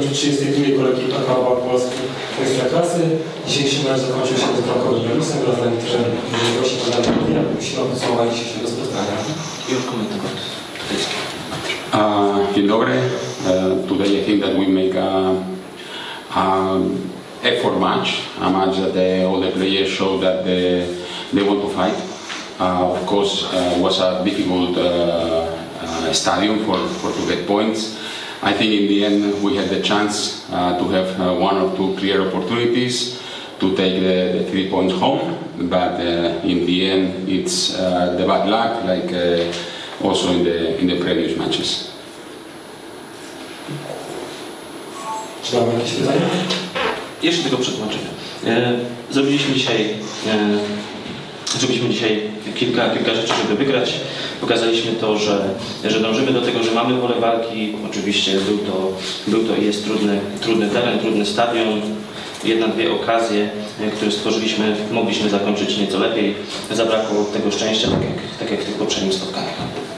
w 32 kolejki PKO Polski Ekstraklasy. Dzisiejszy mecz zakończył się bezbramkowym remisem. Rozdaję trener gości podania. Musimy podsumować dzisiejszego spotkania. Dzień dobry. Today I think that we make a effort match, a match that all the players show that they want to fight. Of course, was a difficult stadium to get points. I think in the end we had the chance to have one or two clear opportunities to take the 3 points home, but in the end it's the bad luck, like also in the previous matches. Czy mamy jakieś pytania? Jeszcze tylko przetłumaczenie. Zrobiliśmy dzisiaj kilka rzeczy, żeby wygrać. Pokazaliśmy to, że dążymy do tego, że mamy wolę walki. Oczywiście był to i jest trudny teren, trudny stadion. 1-2 okazje, które stworzyliśmy, mogliśmy zakończyć nieco lepiej. Zabrakło tego szczęścia, tak jak w tych poprzednich spotkaniach.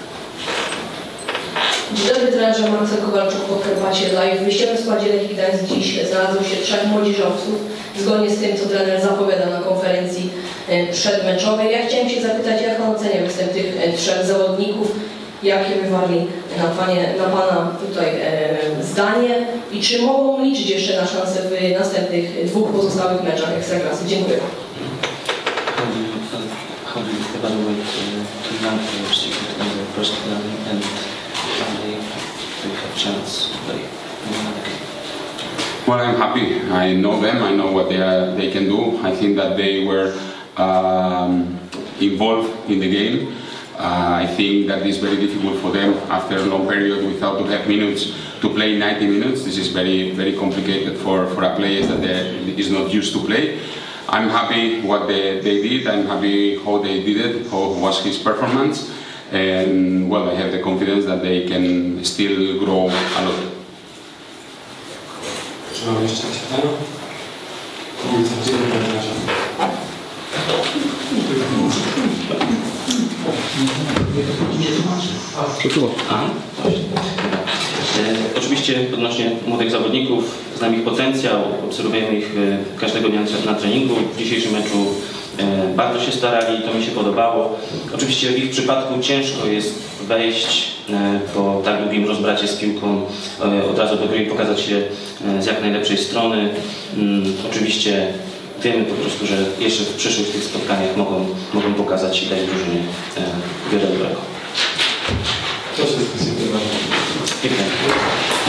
Dzień dobry, trenerze Marcel Kowalczuk, Podkarpacie Live. W wyjściowym składzie Lechii Gdańsk dziś znalazło się 3 młodzieżowców, zgodnie z tym, co trener zapowiada na konferencji przedmeczowej. Ja chciałem się zapytać, jak pan ocenia występ tych 3 zawodników, jakie wywarli na pana tutaj zdanie i czy mogą liczyć jeszcze na szansę w następnych 2 pozostałych meczach Ekstraklasy? Dziękuję. How do you evaluate two young players you put in the first 11 and they have chance to play in another game? Well, I'm happy. I know them. I know what they can do. I think that they were involved in the game. I think that is very difficult for them after a long period without to have minutes to play 90 minutes. This is very, very complicated for a player that is not used to play. I'm happy what they did. I'm happy how they did it, how was his performance. And well, I have the confidence that they can still grow a lot. Czy mamy jeszcze jakieś pytania? Oczywiście odnośnie młodych zawodników, znamy ich potencjał, obserwujemy ich każdego dnia na treningu. W dzisiejszym meczu bardzo się starali, to mi się podobało. Oczywiście w ich przypadku ciężko jest wejść po tak długim rozbracie z piłką od razu do gry i pokazać się z jak najlepszej strony. Oczywiście wiemy po prostu, że jeszcze w przyszłych tych spotkaniach mogą pokazać i dać drużynie wiele dobrego. To się dyskusji. Dziękuję.